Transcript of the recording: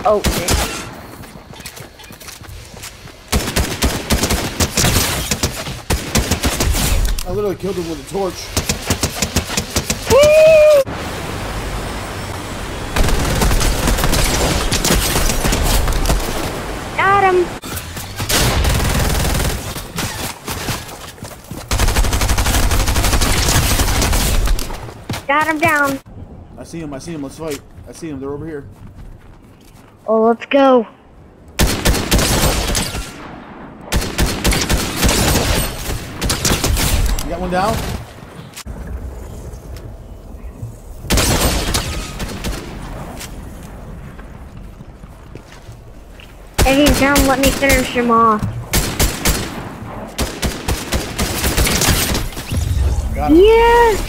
Oh, shit. I literally killed him with a torch. Woo! Got him. Got him down. I see him, let's fight. I see him, they're over here. Oh, let's go. You got one down? If he's down, let me finish him off. Got him. Yes!